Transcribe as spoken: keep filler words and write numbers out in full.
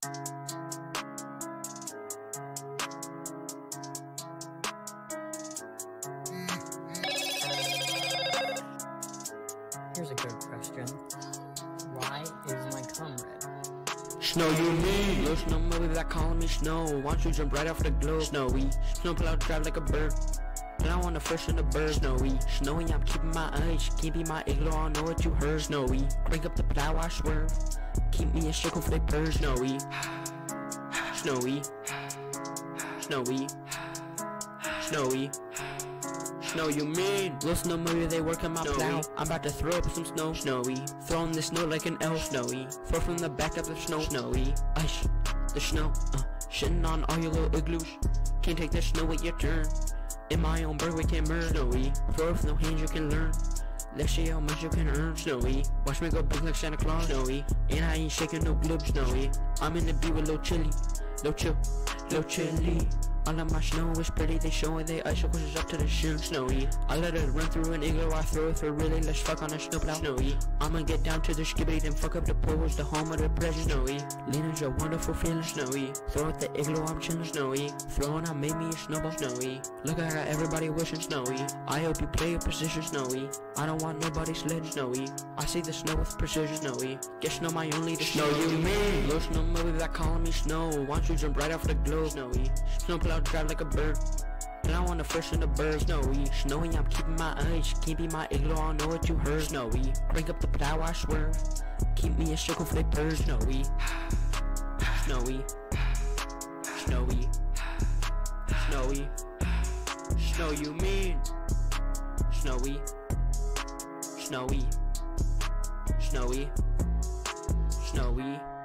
Here's a good question. Why is my cum red? Snow, you mean? Little snow movie that calling me Snow. Why don't you jump right off the globe? Snowy, snow pull out, drive like a bird. And I want the fish in the bird. Snowy, snowy, I'm keeping my eyes. Can't be my igloo, I know what you heard. Snowy, crank up the plow, I swear. Keep me a circle for the bird. Snowy, snowy, snowy, snowy. Snow, you mean? Little snow movie, they work on my plow. I'm about to throw up some snow. Snowy, throwing the snow like an elf. Snowy, throw from the back of the snow. Snowy, ice, the snow, uh, shitting on all your little igloos. Can't take the snow with your turn. In my own bird, we can burn. Snowy, throw with no hands, you can learn. Let's see how much you can earn. Snowy, watch me go big like Santa Claus. Snowy, and I ain't shaking no glue. Snowy, I'm in the beat with Lil Chili, Lil Chill, Lil Chili. All of my snow is pretty, they showing they icicles up to the shin. Snowy, I let it run through an igloo, I throw it through really, let's fuck on a snowplow. Snowy, I'ma get down to the skibbity, then fuck up the pools, the home of the pleasure. Snowy, Lena's a wonderful feeling. Snowy, throw at the igloo, I'm chilling. Snowy, throwing, I made me a snowball. Snowy, look, I got everybody wishing. Snowy, I hope you play your position. Snowy, I don't want nobody sledding. Snowy, I see the snow with precision. Snowy, get snow my only to snow. You mean? Little snow movie that calling me Snow. Why don't you jump right off the globe? Snowy, snowplow drive like a bird. And I want the fish in the bird. Snowy, snowy, I'm keeping my eyes. Can't be my igloo, I know what you heard. Snowy, crank up the plow, I swear. Keep me a circle for the bird. Snowy, snowy, snowy, snowy, snow, you mean? Snowy, snowy, snowy, snowy.